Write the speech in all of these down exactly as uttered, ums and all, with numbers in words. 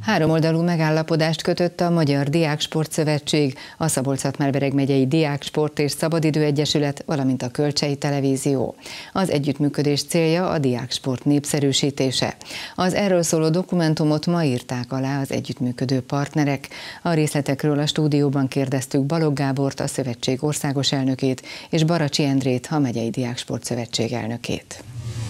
Háromoldalú megállapodást kötött a Magyar Diáksport Szövetség, a Szabolcs-Szatmár-Bereg megyei Diáksport és Szabadidő Egyesület, valamint a Kölcsey Televízió. Az együttműködés célja a diáksport népszerűsítése. Az erről szóló dokumentumot ma írták alá az együttműködő partnerek. A részletekről a stúdióban kérdeztük Balogh Gábort, a szövetség országos elnökét, és Baracsi Endrét, a megyei Diáksport Szövetség elnökét.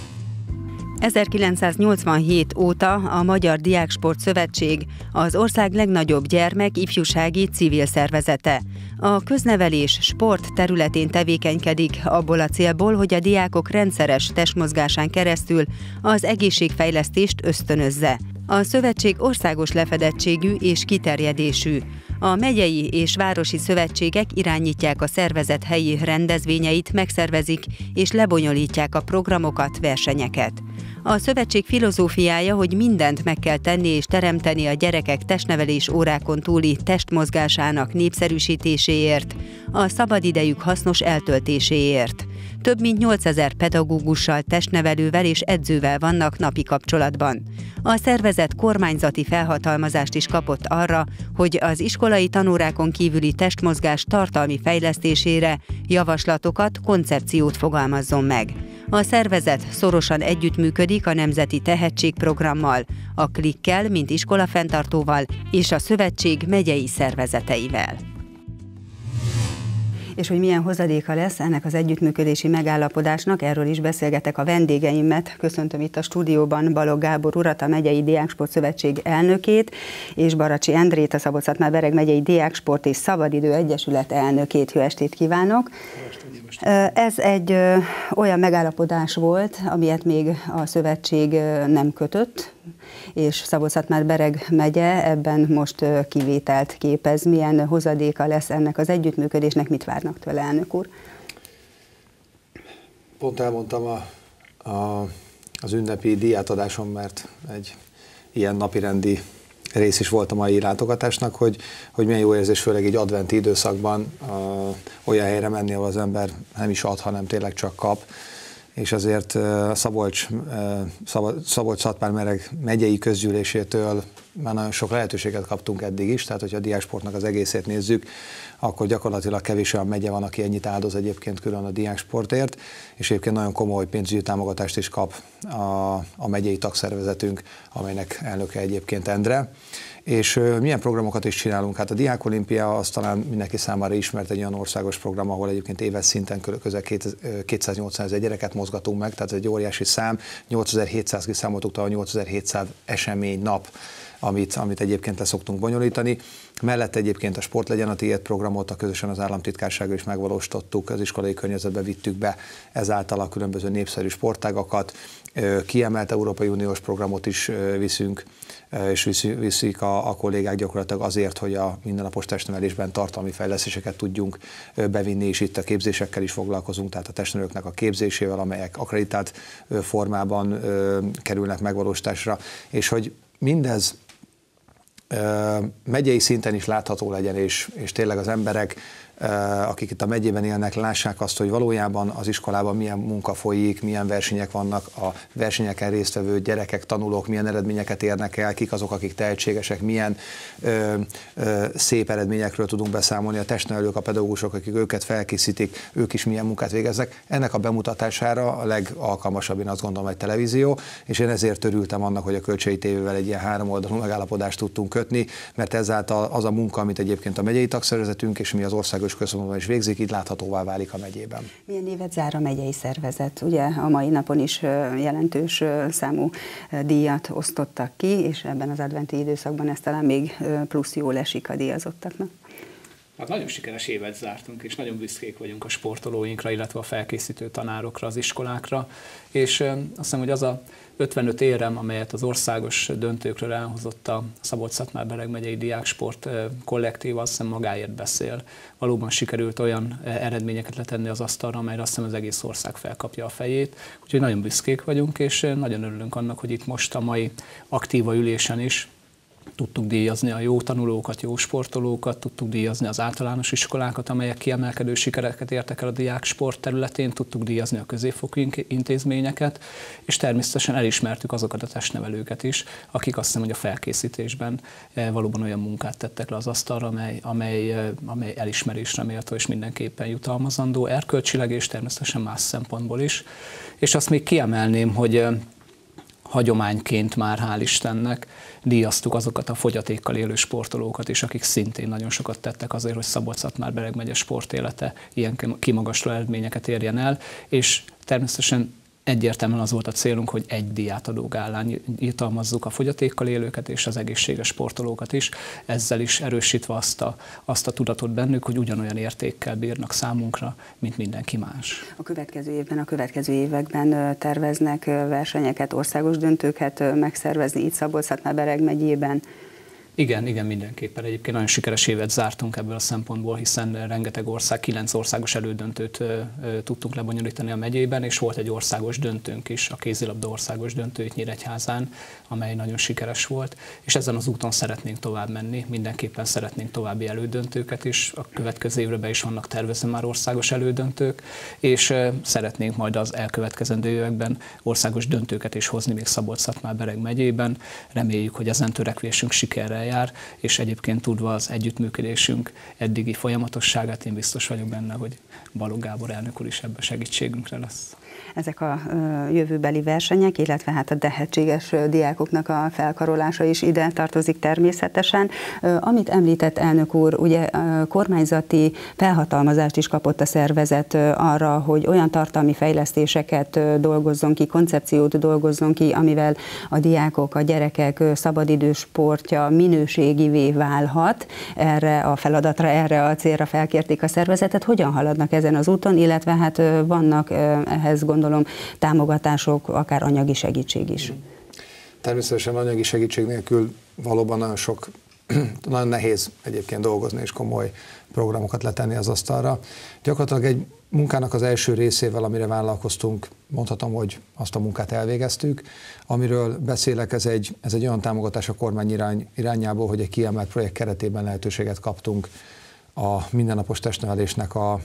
ezerkilencszáznyolcvanhét óta a Magyar Diáksport Szövetség az ország legnagyobb gyermek ifjúsági civil szervezete. A köznevelés sport területén tevékenykedik abból a célból, hogy a diákok rendszeres testmozgásán keresztül az egészségfejlesztést ösztönözze. A szövetség országos lefedettségű és kiterjedésű. A megyei és városi szövetségek irányítják a szervezet helyi rendezvényeit, megszervezik és lebonyolítják a programokat, versenyeket. A szövetség filozófiája, hogy mindent meg kell tenni és teremteni a gyerekek testnevelés órákon túli testmozgásának népszerűsítéséért, a szabadidejük hasznos eltöltéséért. Több mint nyolcezer pedagógussal, testnevelővel és edzővel vannak napi kapcsolatban. A szervezet kormányzati felhatalmazást is kapott arra, hogy az iskolai tanórákon kívüli testmozgás tartalmi fejlesztésére javaslatokat, koncepciót fogalmazzon meg. A szervezet szorosan együttműködik a Nemzeti Tehetségprogrammal, a Klikkel, mint iskolafenntartóval, és a szövetség megyei szervezeteivel. És hogy milyen hozadéka lesz ennek az együttműködési megállapodásnak, erről is beszélgetek a vendégeimet. Köszöntöm itt a stúdióban Balogh Gábor urat, a megyei Diáksport Szövetség elnökét, és Baracsi Endrét, a Szabolcs-Szatmár-Bereg megyei Diáksport és Szabadidő Egyesület elnökét. Jó estét kívánok! Ez egy olyan megállapodás volt, amilyet még a szövetség nem kötött, és Szabolcs-Szatmár-Bereg megye ebben most kivételt képez. Milyen hozadéka lesz ennek az együttműködésnek, mit várnak tőle, elnök úr? Pont elmondtam a, a, az ünnepi díjátadáson, mert egy ilyen napirendi rész is volt a mai látogatásnak, hogy, hogy milyen jó érzés, főleg így adventi időszakban uh, olyan helyre menni, ahol az ember nem is ad, hanem tényleg csak kap. És azért uh, Szabolcs, uh, Szabolcs-Szatmár-Bereg megyei közgyűlésétől már nagyon sok lehetőséget kaptunk eddig is, tehát hogyha a diáksportnak az egészét nézzük, akkor gyakorlatilag kevés olyan megye van, aki ennyit áldoz egyébként külön a diáksportért, és egyébként nagyon komoly pénzügyi támogatást is kap a, a megyei tagszervezetünk, amelynek elnöke egyébként Endre. És uh, milyen programokat is csinálunk? Hát a Diákolimpia az talán mindenki számára ismert, egy olyan országos program, ahol egyébként éves szinten közel kétszáznyolcvanezer gyereket mozgatunk meg, tehát egy óriási szám, nyolcezer-hétszáz kiszámoltuk, talán nyolcezer-hétszáz esemény nap, amit, amit egyébként le szoktunk bonyolítani. Mellett egyébként a Sport legyen a tiéd programot, a közösen az államtitkársággal is megvalósítottuk, az iskolai környezetbe vittük be ezáltal a különböző népszerű sportágakat, kiemelt Európai Uniós programot is viszünk, és viszik a, a kollégák gyakorlatilag azért, hogy a mindennapos testnevelésben tartalmi fejlesztéseket tudjunk bevinni, és itt a képzésekkel is foglalkozunk, tehát a testnevelőknek a képzésével, amelyek akkreditált formában kerülnek megvalósításra, és hogy mindez megyei szinten is látható legyen, és, és tényleg az emberek, akik itt a megyében élnek, lássák azt, hogy valójában az iskolában milyen munka folyik, milyen versenyek vannak, a versenyeken résztvevő gyerekek, tanulók milyen eredményeket érnek el, kik azok, akik tehetségesek, milyen ö, ö, szép eredményekről tudunk beszámolni, a testnevelők, a pedagógusok, akik őket felkészítik, ők is milyen munkát végeznek. Ennek a bemutatására a legalkalmasabb, én azt gondolom, egy televízió, és én ezért örültem annak, hogy a Kölcsey té vével egy ilyen háromoldalú megállapodást tudtunk kötni, mert ezáltal az a munka, amit egyébként a megyei tagszervezetünk és mi az országos központban is végzik, így láthatóvá válik a megyében. Milyen évet zár a megyei szervezet? Ugye a mai napon is jelentős számú díjat osztottak ki, és ebben az adventi időszakban ez talán még plusz jól esik a díjazottaknak. Hát nagyon sikeres évet zártunk, és nagyon büszkék vagyunk a sportolóinkra, illetve a felkészítő tanárokra, az iskolákra, és azt hiszem, hogy az a ötvenöt érem, amelyet az országos döntőkről elhozott a Szabolcs-Szatmár-Bereg megyei diáksport kollektív, azt hiszem magáért beszél. Valóban sikerült olyan eredményeket letenni az asztalra, amelyre azt hiszem az egész ország felkapja a fejét. Úgyhogy nagyon büszkék vagyunk, és nagyon örülünk annak, hogy itt most a mai aktíva ülésen is tudtuk díjazni a jó tanulókat, jó sportolókat, tudtuk díjazni az általános iskolákat, amelyek kiemelkedő sikereket értek el a diáksport területén, tudtuk díjazni a középfokú intézményeket, és természetesen elismertük azokat a testnevelőket is, akik azt hiszem, hogy a felkészítésben valóban olyan munkát tettek le az asztalra, amely, amely, amely elismerésre méltó és mindenképpen jutalmazandó, erkölcsileg és természetesen más szempontból is. És azt még kiemelném, hogy hagyományként már, hál' Istennek, díjaztuk azokat a fogyatékkal élő sportolókat is, akik szintén nagyon sokat tettek azért, hogy Szabolcs-Szatmár-Bereg megye sportélete ilyen kimagasló eredményeket érjen el, és természetesen egyértelműen az volt a célunk, hogy egy díjátadó gálán jutalmazzuk a fogyatékkal élőket és az egészséges sportolókat is, ezzel is erősítve azt a, azt a tudatot bennük, hogy ugyanolyan értékkel bírnak számunkra, mint mindenki más. A következő évben, a következő években terveznek versenyeket, országos döntőket megszervezni itt Szabolcs-Szatmár-Bereg megyében. Igen, igen, mindenképpen. Egyébként nagyon sikeres évet zártunk ebből a szempontból, hiszen rengeteg ország, kilenc országos elődöntőt ö, ö, tudtunk lebonyolítani a megyében, és volt egy országos döntőnk is, a kézilabda országos döntő itt Nyíregyházán, amely nagyon sikeres volt, és ezen az úton szeretnénk tovább menni, mindenképpen szeretnénk további elődöntőket is, a következő évre be is vannak tervezve már országos elődöntők, és ö, szeretnénk majd az elkövetkezendő években országos döntőket is hozni még Szabolcs-Szatmár-Bereg megyében. Reméljük, hogy ezen törekvésünk sikerrel jár, és egyébként tudva az együttműködésünk eddigi folyamatosságát, én biztos vagyok benne, hogy Balogh Gábor elnök úr is ebben segítségünkre lesz. Ezek a jövőbeli versenyek, illetve hát a tehetséges diákoknak a felkarolása is ide tartozik természetesen. Amit említett elnök úr, ugye kormányzati felhatalmazást is kapott a szervezet arra, hogy olyan tartalmi fejlesztéseket dolgozzon ki, koncepciót dolgozzon ki, amivel a diákok, a gyerekek szabadidős sportja minőségivé válhat. Erre a feladatra, erre a célra felkérték a szervezetet. Hogyan haladnak ezen az úton, illetve hát vannak ehhez gondolom támogatások, akár anyagi segítség is. Természetesen anyagi segítség nélkül valóban nagyon sok, nagyon nehéz egyébként dolgozni és komoly programokat letenni az asztalra. Gyakorlatilag egy munkának az első részével, amire vállalkoztunk, mondhatom, hogy azt a munkát elvégeztük. Amiről beszélek, ez egy, ez egy olyan támogatás a kormány irány, irányából, hogy egy kiemelt projekt keretében lehetőséget kaptunk a mindennapos testnevelésnek a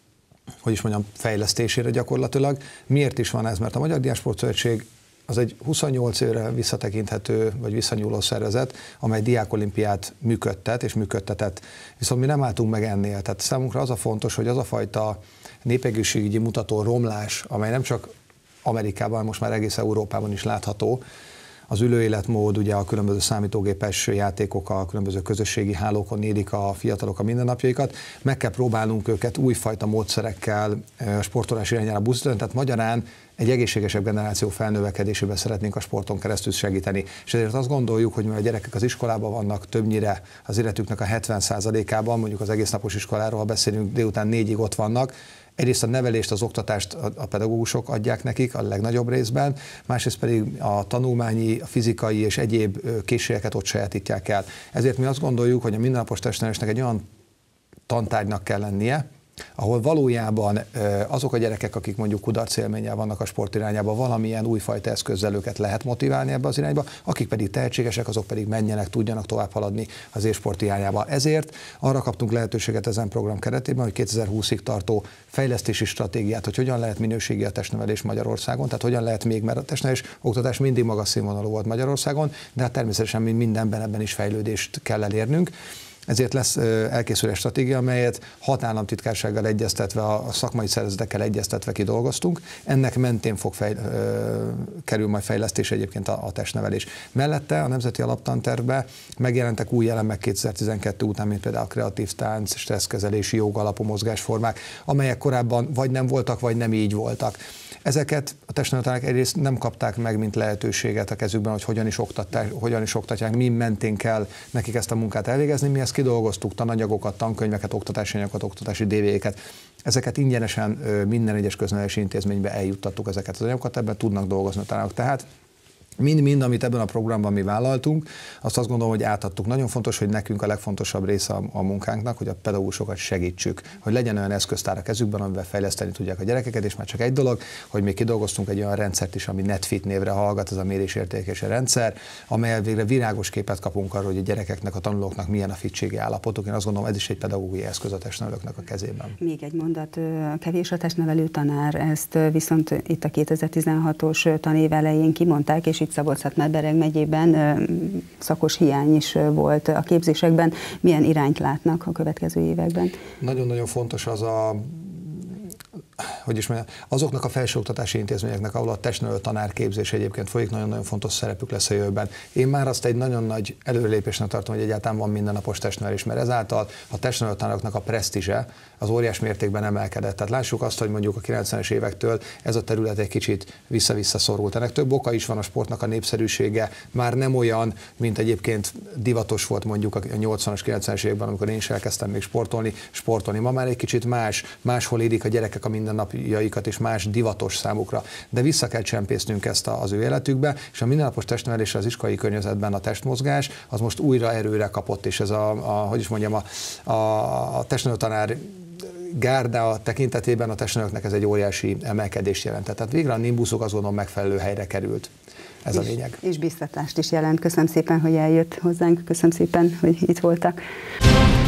hogy is mondjam, fejlesztésére gyakorlatilag. Miért is van ez? Mert a Magyar Diáksport Szövetség az egy huszonnyolc évre visszatekinthető, vagy visszanyúló szervezet, amely diákolimpiát működtet és működtetett. Viszont mi nem álltunk meg ennél. Tehát számunkra az a fontos, hogy az a fajta népegészségügyi mutató romlás, amely nem csak Amerikában, most már egész Európában is látható, az ülőéletmód, ugye a különböző számítógépes játékok, a különböző közösségi hálókon élik a fiatalok a mindennapjaikat, meg kell próbálnunk őket újfajta módszerekkel a sportolás irányára buzdítani, tehát magyarán egy egészségesebb generáció felnövekedésében szeretnénk a sporton keresztül segíteni. És ezért azt gondoljuk, hogy mivel a gyerekek az iskolában vannak többnyire az életüknek a hetven százalékában, mondjuk az egésznapos iskoláról, ha beszélünk, délután négyig ott vannak, egyrészt a nevelést, az oktatást a pedagógusok adják nekik a legnagyobb részben, másrészt pedig a tanulmányi, a fizikai és egyéb készségeket ott sajátítják el. Ezért mi azt gondoljuk, hogy a mindennapos testnevelésnek egy olyan tantárgynak kell lennie, ahol valójában azok a gyerekek, akik mondjuk kudarcélménnyel vannak a sport irányába, valamilyen újfajta eszközzel őket lehet motiválni ebbe az irányba, akik pedig tehetségesek, azok pedig menjenek, tudjanak tovább haladni az élsport irányába. Ezért arra kaptunk lehetőséget ezen program keretében, hogy kétezer-húszig tartó fejlesztési stratégiát, hogy hogyan lehet minőségi a testnevelés Magyarországon, tehát hogyan lehet még, mert a testnevelés oktatás mindig magas színvonalú volt Magyarországon, de hát természetesen mindenben ebben is fejlődést kell elérnünk. Ezért lesz elkészülő stratégia, amelyet hat államtitkársággal egyeztetve, a szakmai szervezetekkel egyeztetve kidolgoztunk. Ennek mentén fog fejl, kerül majd fejlesztés egyébként a, a testnevelés. Mellette a Nemzeti Alaptantervbe megjelentek új elemek kétezer-tizenkettő után, mint például a kreatív tánc, stresszkezelési, jogalapú mozgásformák, amelyek korábban vagy nem voltak, vagy nem így voltak. Ezeket a testnevelők egyrészt nem kapták meg, mint lehetőséget a kezükben, hogy hogyan is, hogyan is oktatják, mi mentén kell nekik ezt a munkát elvégezni. Mi ezt kidolgoztuk, tananyagokat, tankönyveket, oktatási anyagokat, oktatási dé vé éket. Ezeket ingyenesen minden egyes köznevelési intézménybe eljuttattuk ezeket az anyagokat, ebben tudnak dolgozni a tanárok. Tehát Mind-mind, amit ebben a programban mi vállaltunk, azt azt gondolom, hogy átadtuk. Nagyon fontos, hogy nekünk a legfontosabb része a, a munkánknak, hogy a pedagógusokat segítsük, hogy legyen olyan eszköztár a kezükben, amivel fejleszteni tudják a gyerekeket, és már csak egy dolog, hogy mi kidolgoztunk egy olyan rendszert is, ami NetFit névre hallgat, ez a mérésértékelési rendszer, amelyel végre virágos képet kapunk arról, hogy a gyerekeknek, a tanulóknak milyen a fittségi állapotuk. Én azt gondolom, ez is egy pedagógiai eszköz a testnevelőknek a kezében. Még egy mondat, kevés a testnevelő tanár, ezt viszont itt a kétezer-tizenhatos tanév elején kimondták, és itt Szabolcs-Szatmár-Bereg megyében szakos hiány is volt a képzésekben. Milyen irányt látnak a következő években? Nagyon-nagyon fontos az a hogy is mondjam, azoknak a felsőoktatási intézményeknek, ahol a testnevelő tanárképzés egyébként folyik, nagyon-nagyon fontos szerepük lesz a jövőben. Én már azt egy nagyon nagy előrelépésnek tartom, hogy egyáltalán van mindennapos testnevelés, mert ezáltal a testnevelő tanároknak a presztízse az óriás mértékben emelkedett. Tehát lássuk azt, hogy mondjuk a kilencvenes évektől ez a terület egy kicsit vissza-vissza szorult. Ennek több oka is van, a sportnak a népszerűsége már nem olyan, mint egyébként divatos volt mondjuk a nyolcvanas, kilencvenes években, amikor én is elkezdtem még sportolni, sportolni. Ma már egy kicsit más, máshol élik a gyerekek a mindennapjaikat, és más divatos számukra. De vissza kell csempésznünk ezt az ő életükbe, és a mindennapos testnevelésre az iskolai környezetben a testmozgás az most újra erőre kapott, és ez a, a hogy is mondjam, a, a, a testnevelő tanár gárda tekintetében a testnevelőknek ez egy óriási emelkedést jelentett. Tehát végre a nimbuszok azon megfelelő helyre került. Ez és, a lényeg. És biztatást is jelent. Köszönöm szépen, hogy eljött hozzánk. Köszönöm szépen, hogy itt voltak.